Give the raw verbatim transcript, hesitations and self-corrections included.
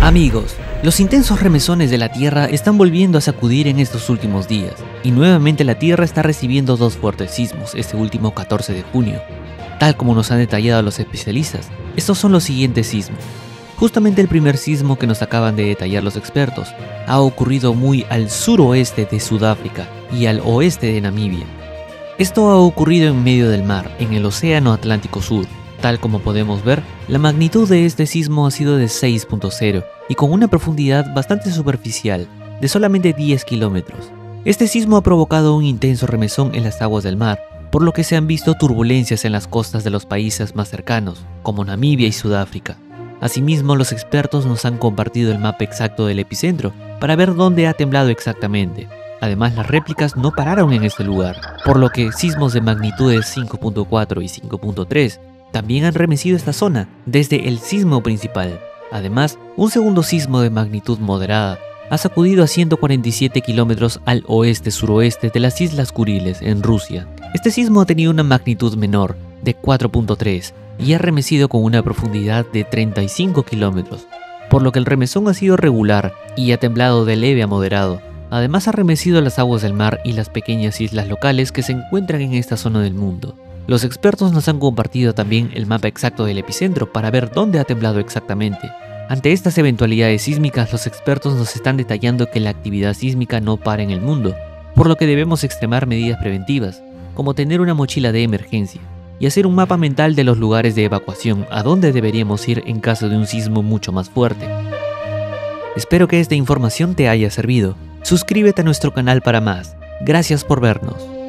Amigos, los intensos remesones de la Tierra están volviendo a sacudir en estos últimos días, y nuevamente la Tierra está recibiendo dos fuertes sismos este último catorce de junio. Tal como nos han detallado los especialistas, estos son los siguientes sismos. Justamente el primer sismo que nos acaban de detallar los expertos ha ocurrido muy al suroeste de Sudáfrica y al oeste de Namibia. Esto ha ocurrido en medio del mar, en el Océano Atlántico Sur. Tal como podemos ver, la magnitud de este sismo ha sido de seis punto cero y con una profundidad bastante superficial, de solamente diez kilómetros. Este sismo ha provocado un intenso remesón en las aguas del mar, por lo que se han visto turbulencias en las costas de los países más cercanos, como Namibia y Sudáfrica. Asimismo, los expertos nos han compartido el mapa exacto del epicentro para ver dónde ha temblado exactamente. Además, las réplicas no pararon en este lugar, por lo que sismos de magnitudes cinco punto cuatro y cinco punto tres también han remecido esta zona desde el sismo principal. Además, un segundo sismo de magnitud moderada ha sacudido a ciento cuarenta y siete kilómetros al oeste-suroeste de las Islas Kuriles, en Rusia. Este sismo ha tenido una magnitud menor, de cuatro punto tres, y ha remecido con una profundidad de treinta y cinco kilómetros, por lo que el remesón ha sido regular y ha temblado de leve a moderado. Además, ha remecido las aguas del mar y las pequeñas islas locales que se encuentran en esta zona del mundo. Los expertos nos han compartido también el mapa exacto del epicentro para ver dónde ha temblado exactamente. Ante estas eventualidades sísmicas, los expertos nos están detallando que la actividad sísmica no para en el mundo, por lo que debemos extremar medidas preventivas, como tener una mochila de emergencia y hacer un mapa mental de los lugares de evacuación a donde deberíamos ir en caso de un sismo mucho más fuerte. Espero que esta información te haya servido. Suscríbete a nuestro canal para más. Gracias por vernos.